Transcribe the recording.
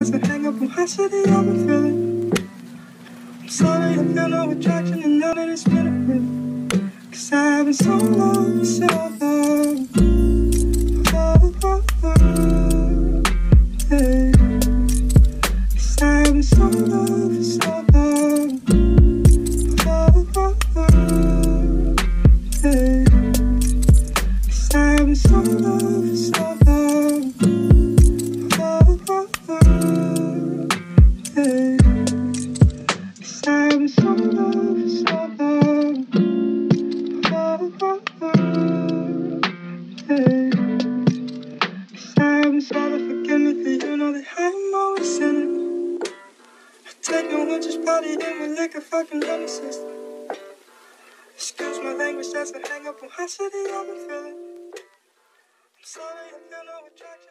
hang up on high city, I've been feeling. I'm sorry, I feel no attraction and none of this benefit. Cause I've been so long, so long. Oh, oh, oh, yeah. Cause I've been so long for so long. Oh, oh, oh, yeah. Cause I've been so long for so long. Oh, oh, oh, yeah. Cause I've been so long for so long. Oh, oh, oh, yeah. Cause I've been trying to forgive me for you know that I'm always sinning. I take no one just body in my liquor fucking lemon system. Excuse my language, that's a hang up on high city I've been feeling. I'm sorry, I feel no attraction.